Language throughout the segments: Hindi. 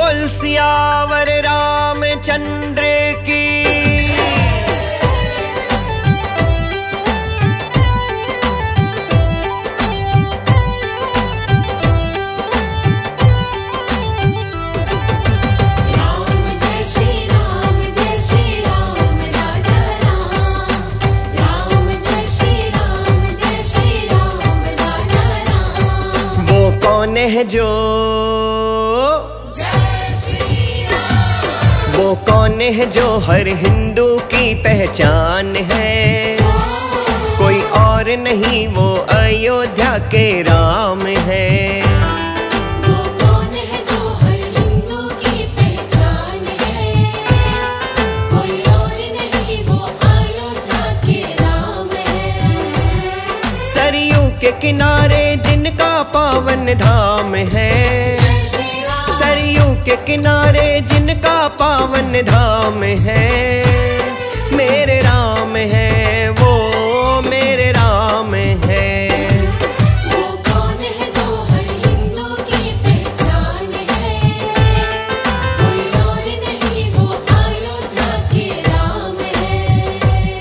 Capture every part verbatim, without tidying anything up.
बोल सियावर रामचंद्र की। कौन है जो वो कौन है जो हर हिंदू की पहचान है। कोई और नहीं वो अयोध्या के राम है। वो कौन है जो हर हिंदू की पहचान है। कोई और नहीं वो अयोध्या के राम है। सरयू के किनारे जिनका पावन धाम है। सरयू के किनारे जिनका पावन धाम है। मेरे राम है वो मेरे राम है। वो कौन है जो हर हिंदू की पहचान है। कोई और नहीं वो अयोध्या के राम है।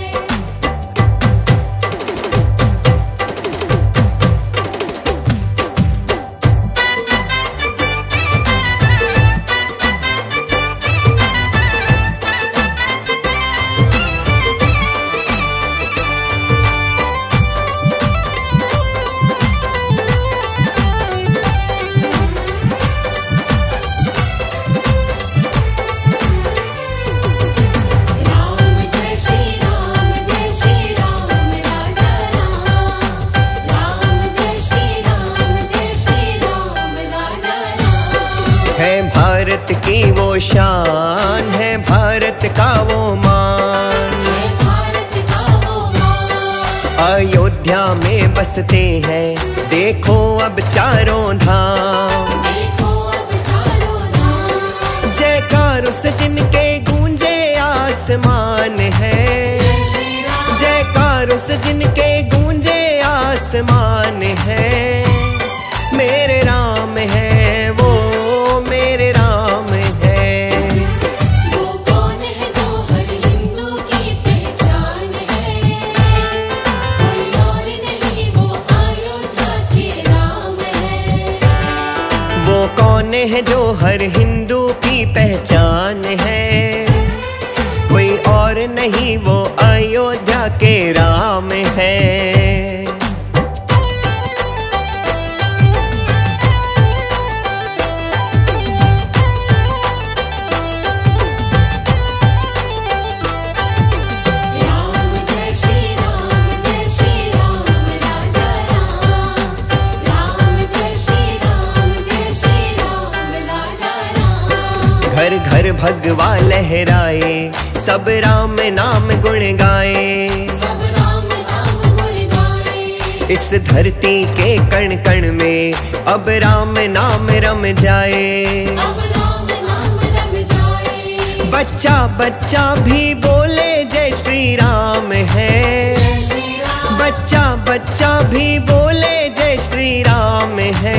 भारत की वो शान है, भारत का वो मान, भारत का वो मान। अयोध्या में बसते हैं देखो अब चारों धाम। देखो अब चारों धाम। जयकार उस जिनके गूंजे आसमान है। जयकार उस जिनके गूंजे आसमान है। मेरे राम है वो मेरे राम है। वो कौन है जो हर हिंदू की पहचान है। कोई और नहीं वो अयोध्या के राम है। वो कौन है जो हर हिंदू की पहचान है। कोई और नहीं वो अयोध्या के राम है। घर घर भगवा लहराए सब राम नाम गुण गाए। सब राम नाम गुण गाए। इस धरती के कण कण में अब राम नाम रम जाए। अब राम नाम रम जाए। बच्चा बच्चा भी बोले जय श्री राम है। जय श्री राम। बच्चा बच्चा भी बोले जय श्री राम है।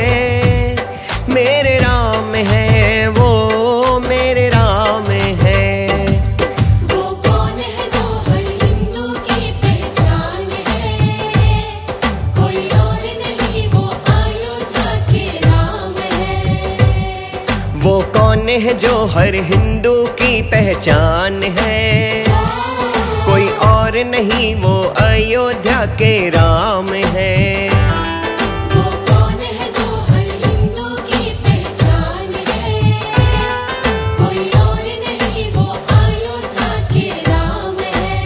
मेरे राम है वो मेरे राम है। वो कौन है जो हर हिंदू की पहचान है। कोई और नहीं वो अयोध्या के राम है। वो कौन है जो हर हिंदू की पहचान है। कोई और नहीं वो अयोध्या के राम है। वो कौन है जो हर हिंदू की पहचान है। कोई और नहीं वो अयोध्या के राम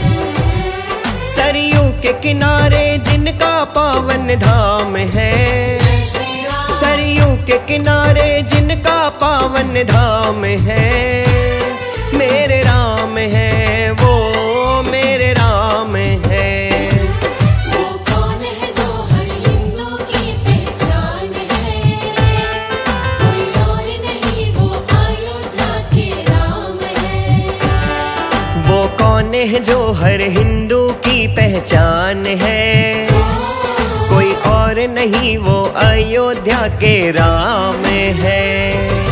है। सरयू के किनारे जिनका पावन धाम है। सरयू के किनारे जिनका पावन धाम है। मेरे राम है वो मेरे राम है। वो कौन है जो हर हिंदू की पहचान है। कोई और नहीं वो अयोध्या के राम है। वो कौन है जो हर हिंदू की पहचान है। कोई और नहीं वो अयोध्या के राम है।